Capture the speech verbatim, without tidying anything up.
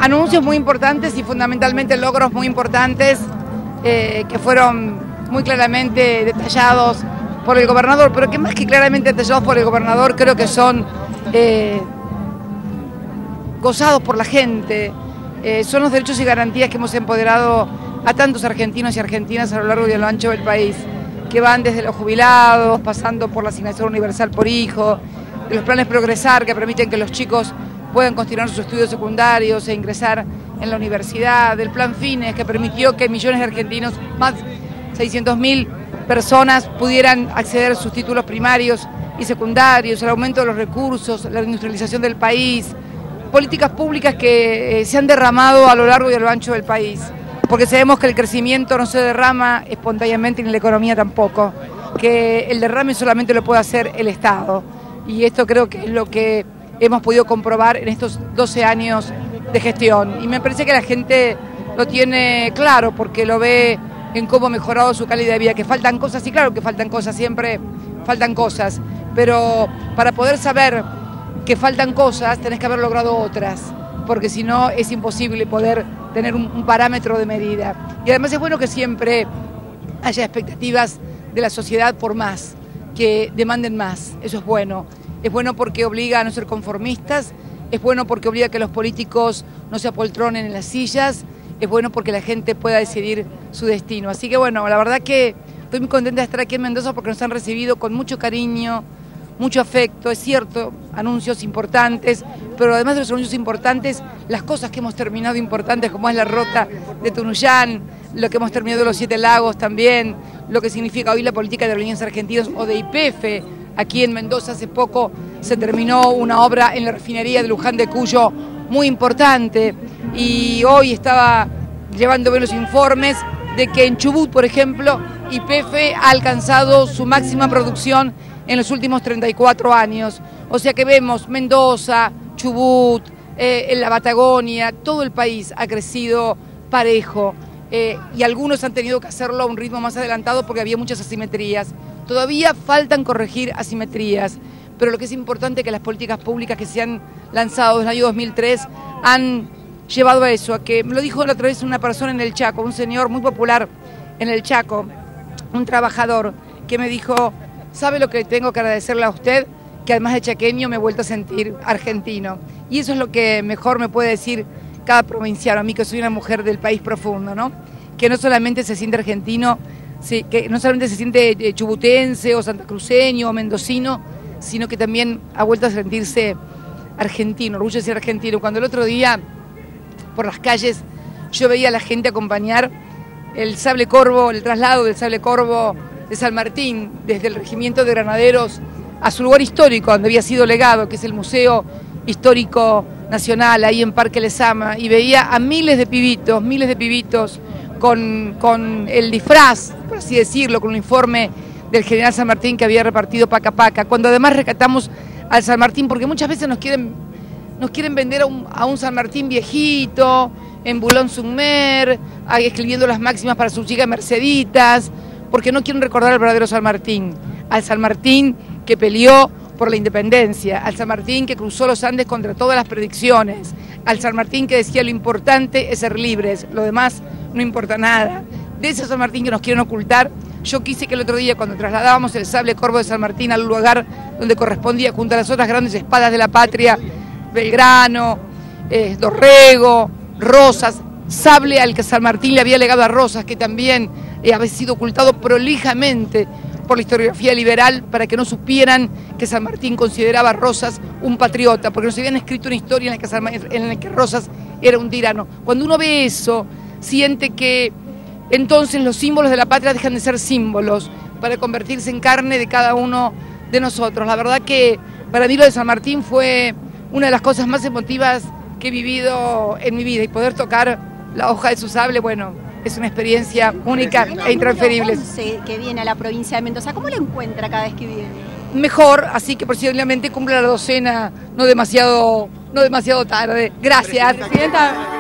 anuncios muy importantes y fundamentalmente logros muy importantes eh, que fueron muy claramente detallados por el gobernador, pero que más que claramente detallados por el gobernador creo que son eh, gozados por la gente, eh, son los derechos y garantías que hemos empoderado a tantos argentinos y argentinas a lo largo y a lo ancho del país, que van desde los jubilados, pasando por la asignación universal por hijo, de los planes Progresar que permiten que los chicos puedan continuar sus estudios secundarios e ingresar en la universidad, del plan Fines que permitió que millones de argentinos, más seiscientas mil personas pudieran acceder a sus títulos primarios y secundarios, el aumento de los recursos, la industrialización del país, políticas públicas que eh, se han derramado a lo largo y a lo ancho del país, porque sabemos que el crecimiento no se derrama espontáneamente ni la economía tampoco, que el derrame solamente lo puede hacer el Estado, y esto creo que es lo que hemos podido comprobar en estos doce años de gestión, y me parece que la gente lo tiene claro porque lo ve en cómo ha mejorado su calidad de vida, que faltan cosas, y claro que faltan cosas, siempre faltan cosas, pero para poder saber que faltan cosas tenés que haber logrado otras, porque si no es imposible poder tener un, un parámetro de medida. Y además es bueno que siempre haya expectativas de la sociedad por más, que demanden más, eso es bueno. Es bueno porque obliga a no ser conformistas, es bueno porque obliga a que los políticos no se apoltronen en las sillas, es bueno porque la gente pueda decidir su destino. Así que bueno, la verdad que estoy muy contenta de estar aquí en Mendoza porque nos han recibido con mucho cariño, mucho afecto, es cierto, anuncios importantes, pero además de los anuncios importantes, las cosas que hemos terminado importantes, como es la ruta de Tunuyán, lo que hemos terminado de los Siete Lagos también, lo que significa hoy la política de Aerolíneas Argentinas o de Y P F. Aquí en Mendoza hace poco se terminó una obra en la refinería de Luján de Cuyo muy importante, y hoy estaba llevándome los informes de que en Chubut, por ejemplo, Y P F ha alcanzado su máxima producción en los últimos treinta y cuatro años. O sea que vemos Mendoza, Chubut, eh, en la Patagonia, todo el país ha crecido parejo, eh, y algunos han tenido que hacerlo a un ritmo más adelantado porque había muchas asimetrías. Todavía faltan corregir asimetrías, pero lo que es importante es que las políticas públicas que se han lanzado desde el año dos mil tres han llevado a eso, a que, me lo dijo la otra vez una persona en el Chaco, un señor muy popular en el Chaco, un trabajador, que me dijo: ¿sabe lo que tengo que agradecerle a usted? Que además de chaqueño me he vuelto a sentir argentino. Y eso es lo que mejor me puede decir cada provinciano, a mí que soy una mujer del país profundo, ¿no? Que no solamente se siente argentino, sí, que no solamente se siente chubutense o santacruceño o mendocino, sino que también ha vuelto a sentirse argentino, orgullo de ser argentino. Cuando el otro día, por las calles, yo veía a la gente acompañar el sable corvo, el traslado del sable corvo de San Martín, desde el Regimiento de Granaderos a su lugar histórico, donde había sido legado, que es el Museo Histórico Nacional, ahí en Parque Lezama, y veía a miles de pibitos, miles de pibitos, con, con el disfraz, por así decirlo, con el uniforme del general San Martín que había repartido paca paca, cuando además rescatamos al San Martín, porque muchas veces nos quieren, nos quieren vender a un, a un San Martín viejito, en Boulogne-sur-Mer, escribiendo las máximas para sus chicas Merceditas, porque no quieren recordar al verdadero San Martín, al San Martín que peleó por la independencia, al San Martín que cruzó los Andes contra todas las predicciones, al San Martín que decía: lo importante es ser libres, lo demás no importa nada. De ese San Martín que nos quieren ocultar, yo quise que el otro día, cuando trasladábamos el sable corvo de San Martín al lugar donde correspondía, junto a las otras grandes espadas de la patria, Belgrano, eh, Dorrego, Rosas, sable al que San Martín le había legado a Rosas, que también eh, había sido ocultado prolijamente por la historiografía liberal para que no supieran que San Martín consideraba a Rosas un patriota, porque nos habían escrito una historia en la que, San, en la que Rosas era un tirano. Cuando uno ve eso, siente que entonces los símbolos de la patria dejan de ser símbolos para convertirse en carne de cada uno de nosotros. La verdad que para mí lo de San Martín fue una de las cosas más emotivas que he vivido en mi vida, y poder tocar la hoja de su sable, bueno, es una experiencia única e intransferible. Que viene a la provincia de Mendoza, ¿cómo lo encuentra cada vez que viene? Mejor, así que posiblemente cumpla la docena no demasiado, no demasiado tarde. Gracias, Presidenta.